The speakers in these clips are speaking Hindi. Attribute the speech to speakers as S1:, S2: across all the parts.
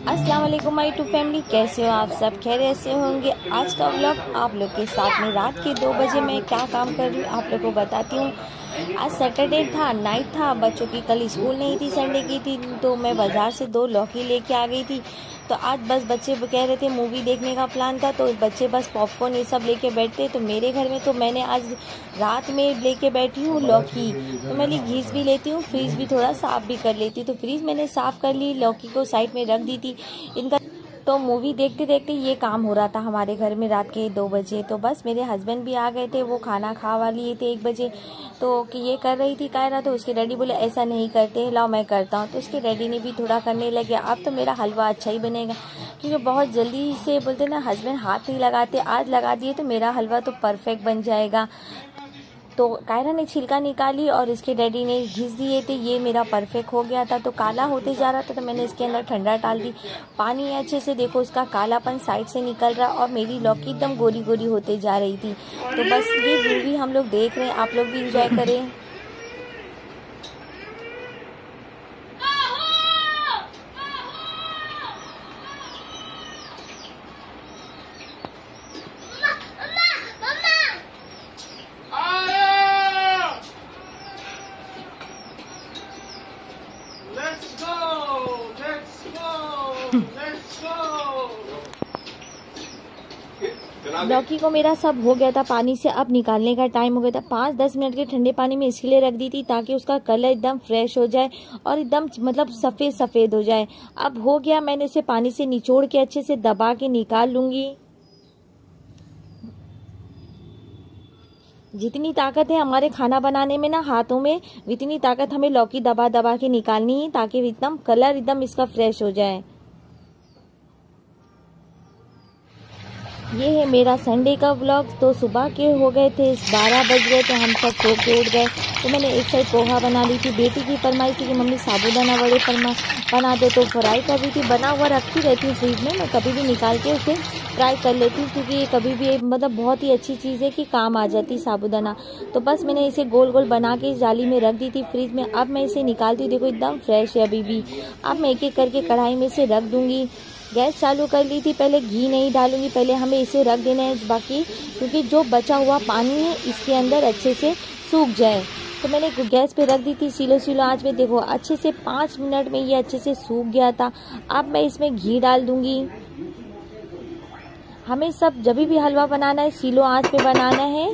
S1: अस्सलाम वालेकुम माय टू फैमिली, कैसे हो आप सब? खैरियत से होंगे। आज का व्लॉग आप लोग के साथ में रात के 2 बजे मैं क्या काम कर रही हूँ आप लोग को बताती हूँ। आज सैटरडे था, नाइट था, बच्चों की कल स्कूल नहीं थी, संडे की थी, तो मैं बाज़ार से 2 लौकी लेके आ गई थी। तो आज बस बच्चे कह रहे थे मूवी देखने का प्लान था, तो बच्चे बस पॉपकॉर्न ये सब लेके बैठते। तो मेरे घर में तो मैंने आज रात में लेके बैठी हूँ लौकी। तो मैं घीस भी लेती हूँ, फ्रीज भी थोड़ा साफ़ भी कर लेती हूँ। तो फ्रीज मैंने साफ़ कर ली, लौकी को साइड में रख दी थी इनका। तो मूवी देखते देखते ये काम हो रहा था हमारे घर में रात के 2 बजे। तो बस मेरे हस्बैंड भी आ गए थे, वो खाना खा लिए थे 1 बजे। तो कि ये कर रही थी कायरा, तो उसके डैडी बोले ऐसा नहीं करते, लाओ मैं करता हूँ। तो उसके डैडी ने भी थोड़ा करने लगे। अब तो मेरा हलवा अच्छा ही बनेगा, क्योंकि बहुत जल्दी से बोलते ना हस्बैंड हाथ नहीं लगाते, आज लगा दिए तो मेरा हलवा तो परफेक्ट बन जाएगा। तो कायरा ने छिलका निकाली और इसके डैडी ने घिस दिए थे, ये मेरा परफेक्ट हो गया था। तो काला होते जा रहा था, तो मैंने इसके अंदर ठंडा डाल दी, पानी अच्छे से देखो इसका कालापन साइड से निकल रहा और मेरी लौकी एकदम गोरी गोरी होते जा रही थी। तो बस ये मूवी हम लोग देख रहे हैं, आप लोग भी इंजॉय करें। लौकी को मेरा सब हो गया था पानी से, अब निकालने का टाइम हो गया था। 5-10 मिनट के ठंडे पानी में इसलिए रख दी थी ताकि उसका कलर एकदम फ्रेश हो जाए और एकदम मतलब सफ़ेद सफ़ेद हो जाए। अब हो गया, मैंने इसे पानी से निचोड़ के अच्छे से दबा के निकाल लूँगी। जितनी ताकत है हमारे खाना बनाने में ना हाथों में, इतनी ताकत हमें लौकी दबा दबा के निकालनी है ताकि एकदम कलर एकदम इसका फ्रेश हो जाए। ये है मेरा संडे का व्लॉग। तो सुबह के हो गए थे 12 बज गए, तो हम सब सो के उठ गए। तो मैंने एक साइड पोहा बना ली थी, बेटी की फरमाइश थी कि मम्मी साबूदाना वड़े बना दो, तो फ्राई कर रही थी। बना हुआ रखती रहती हूँ फ्रिज में, मैं कभी भी निकाल के उसे फ्राई कर लेती हूँ, क्योंकि ये कभी भी मतलब बहुत ही अच्छी चीज़ है कि काम आ जाती साबूदाना। तो बस मैंने इसे गोल गोल बना के इस जाली में रख दी थी फ्रिज में। अब मैं इसे निकालती हूँ, देखो एकदम फ्रेश है अभी भी। अब मैं एक एक करके कढ़ाई में से रख दूँगी। गैस चालू कर ली थी, पहले घी नहीं डालूंगी, पहले हमें इसे रख देना है बाकी, क्योंकि जो बचा हुआ पानी है इसके अंदर अच्छे से सूख जाए। तो मैंने गैस पे रख दी थी स्लो स्लो आंच में, देखो अच्छे से 5 मिनट में ये अच्छे से सूख गया था। अब मैं इसमें घी डाल दूंगी। हमें सब जब भी हलवा बनाना है स्लो आंच पे बनाना है।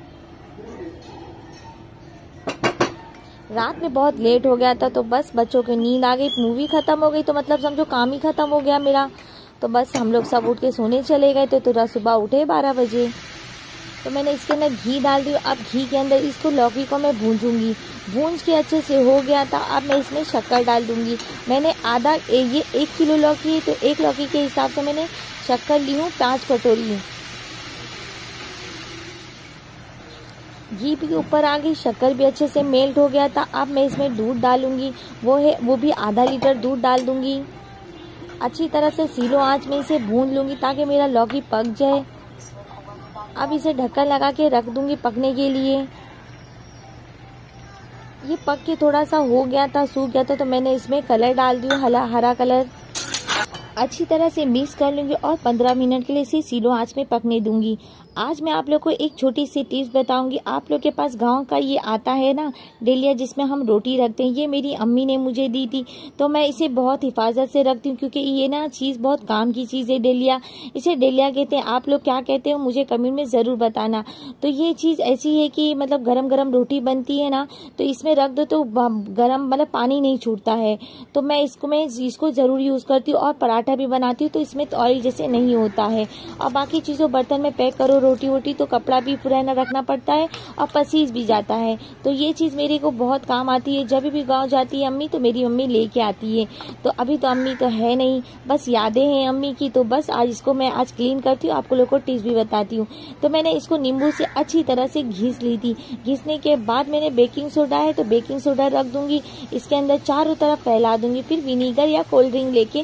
S1: रात में बहुत लेट हो गया था, तो बस बच्चों की नींद आ गई, मूवी खत्म हो गई, तो मतलब समझो काम ही खत्म हो गया मेरा। तो बस हम लोग सब उठ के सोने चले गए थे, तो सुबह उठे 12 बजे। तो मैंने इसके अंदर घी डाल दी। अब घी के अंदर इसको लौकी को मैं भूंजूंगी, भूंज के अच्छे से हो गया था। अब मैं इसमें शक्कर डाल दूंगी। मैंने ये 1 किलो लौकी है, तो 1 लौकी के हिसाब से मैंने शक्कर ली हूँ 5 कटोरी। घी भी ऊपर आ गई, शक्कर भी अच्छे से मेल्ट हो गया था। अब मैं इसमें दूध डालूंगी, वो भी आधा लीटर दूध डाल दूंगी। अच्छी तरह से स्लो आंच में इसे भून लूंगी ताकि मेरा लौकी पक जाए। अब इसे ढक्कन लगा के रख दूंगी पकने के लिए। ये पक के थोड़ा सा हो गया था, सूख गया था, तो मैंने इसमें कलर डाल दिया, हरा कलर। अच्छी तरह से मिक्स कर लूँगी और 15 मिनट के लिए इसे स्लो आंच में पकने दूंगी। आज मैं आप लोग को एक छोटी सी टिप्स बताऊंगी। आप लोग के पास गांव का ये आता है ना डेलिया, जिसमें हम रोटी रखते हैं, ये मेरी अम्मी ने मुझे दी थी, तो मैं इसे बहुत हिफाजत से रखती हूँ, क्योंकि ये ना चीज़ बहुत काम की चीज़ है। डेलिया, इसे डेलिया कहते हैं। आप लोग क्या कहते हो मुझे कमेंट में ज़रूर बताना। तो ये चीज़ ऐसी है कि मतलब गरम गरम रोटी बनती है ना, तो इसमें रख दो तो गरम मतलब पानी नहीं छूटता है। तो मैं इसको ज़रूर यूज़ करती हूँ। और पराठा भी बनाती हूँ, तो इसमें तो ऑयल जैसे नहीं होता है। और बाकी चीज़ों बर्तन में पैक करो रोटी वोटी, तो कपड़ा भी फुराना रखना पड़ता है और पसीज भी जाता है। तो ये चीज़ मेरे को बहुत काम आती है। जब भी गांव जाती है अम्मी, तो मेरी मम्मी लेके आती है। तो अभी तो अम्मी तो है नहीं, बस यादें हैं अम्मी की। तो बस आज इसको मैं आज क्लीन करती हूँ, आपको लोगों को टिप्स भी बताती हूँ। तो मैंने इसको नींबू से अच्छी तरह से घिस ली थी। घिसने के बाद मैंने बेकिंग सोडा है, तो बेकिंग सोडा रख दूंगी, इसके अंदर चारों तरफ फैला दूंगी। फिर विनीगर या कोल्ड ड्रिंक लेके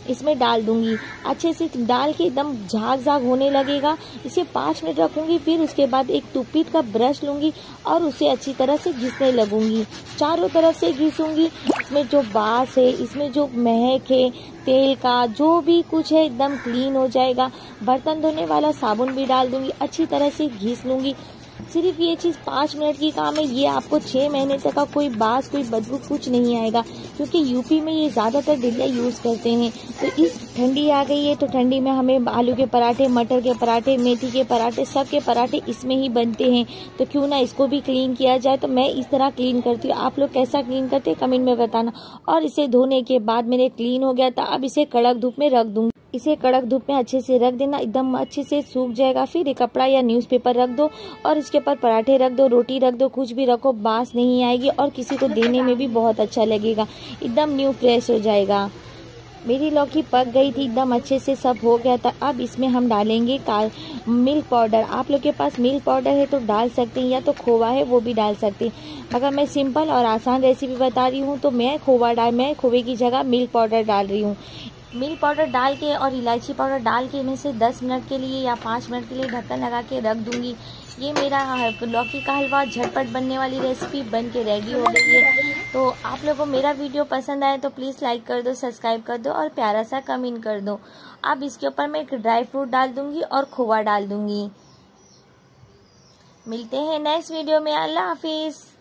S1: इसमें डाल दूंगी। अच्छे से डाल के एकदम झाग झाग होने लगेगा। इसे 5 मिनट रखूंगी। फिर उसके बाद एक टूथपिक का ब्रश लूंगी और उसे अच्छी तरह से घिसने लगूंगी। चारों तरफ से घिसूंगी। इसमें जो बास है, इसमें जो महक है तेल का, जो भी कुछ है एकदम क्लीन हो जाएगा। बर्तन धोने वाला साबुन भी डाल दूंगी। अच्छी तरह से घिस लूंगी। सिर्फ ये चीज़ 5 मिनट की काम है। ये आपको 6 महीने तक का कोई बास, कोई बदबू कुछ नहीं आएगा, क्योंकि यूपी में ये ज़्यादातर डिलिया यूज़ करते हैं। तो इस ठंडी आ गई है, तो ठंडी में हमें आलू के पराठे, मटर के पराठे, मेथी के पराठे, सब के पराठे इसमें ही बनते हैं। तो क्यों ना इसको भी क्लीन किया जाए। तो मैं इस तरह क्लीन करती हूँ। आप लोग कैसा क्लीन करते हैं कमेंट में बताना। और इसे धोने के बाद मेरे क्लीन हो गया था। अब इसे कड़क धूप में रख दूंगी। इसे कड़क धूप में अच्छे से रख देना, एकदम अच्छे से सूख जाएगा। फिर एक कपड़ा या न्यूज़पेपर रख दो और इसके ऊपर पराठे रख दो, रोटी रख दो, कुछ भी रखो, बास नहीं आएगी और किसी को देने में भी बहुत अच्छा लगेगा। एकदम न्यू फ्रेश हो जाएगा। मेरी लौकी पक गई थी, एकदम अच्छे से सब हो गया था। अब इसमें हम डालेंगे मिल्क पाउडर। आप लोग के पास मिल्क पाउडर है तो डाल सकते हैं, या तो खोवा है वो भी डाल सकते हैं। अगर मैं सिंपल और आसान रेसिपी बता रही हूँ तो मैं खोवे की जगह मिल्क पाउडर डाल रही हूँ। मिल्क पाउडर डाल के और इलायची पाउडर डाल के मैं इसे 10 मिनट के लिए या 5 मिनट के लिए ढक्कन लगा के रख दूंगी। ये मेरा लौकी का हलवा झटपट बनने वाली रेसिपी बन के रेडी हो गई है। तो आप लोगों को मेरा वीडियो पसंद आए तो प्लीज़ लाइक कर दो, सब्सक्राइब कर दो और प्यारा सा कमेंट कर दो। अब इसके ऊपर मैं एक ड्राई फ्रूट डाल दूंगी और खोवा डाल दूंगी। मिलते हैं नेक्स्ट वीडियो में। अल्लाह हाफिज़।